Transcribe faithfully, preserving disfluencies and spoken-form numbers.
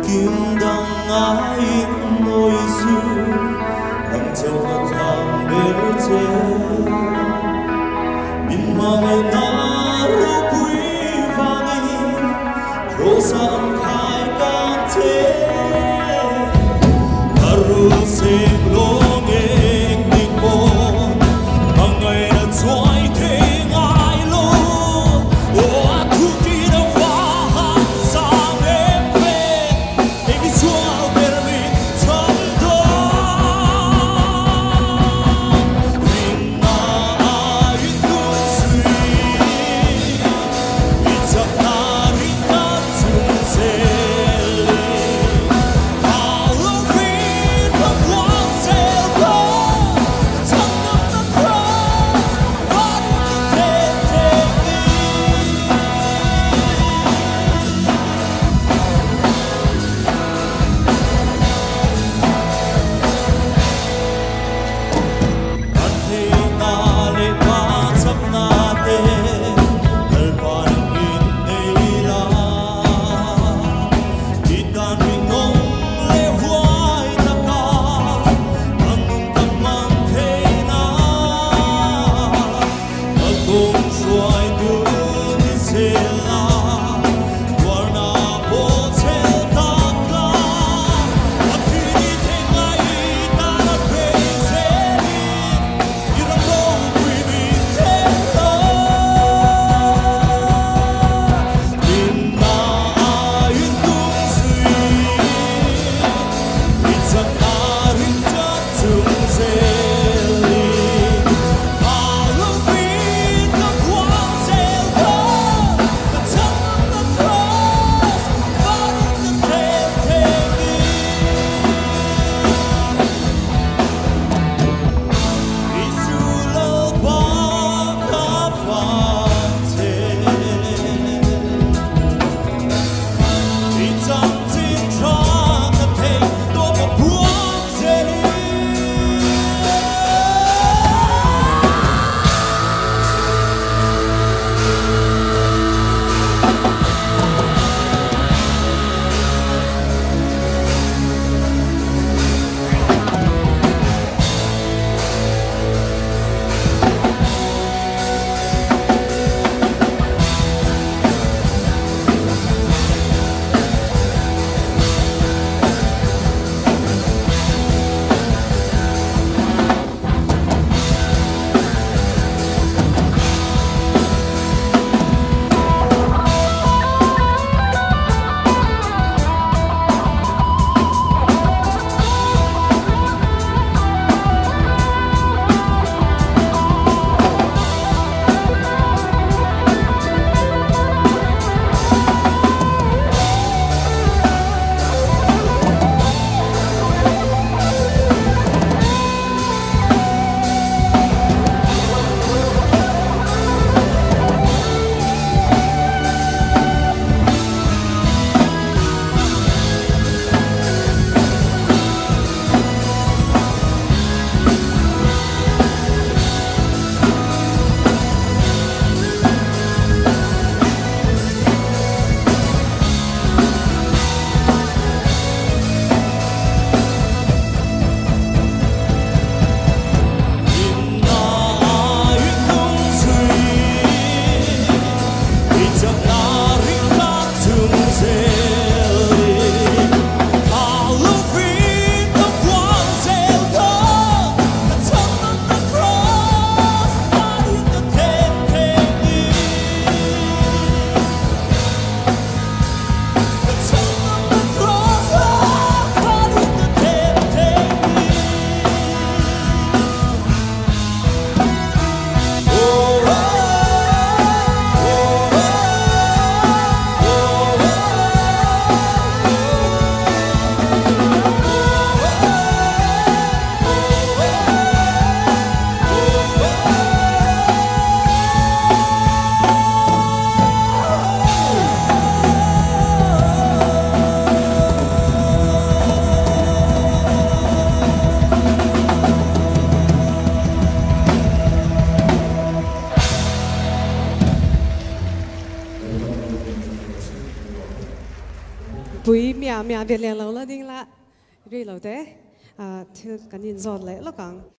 kiếm đang ngái nỗi du nằm trong mặt hàng bể chế min mang na ru quý vani khổ sang khai can thế haru sem lo nghe tình cô bằng ngày đã trôi thế ngại lo ô thu kỳ đã phá hàng sang em về em đi xóa bên mình thầm đó mình ai cũng suy vì chắc là mình đã từng dễ bùi mía mía việt liền lâu là đinh là rồi lâu thế à thì cái nhìn giọt lệ lo càng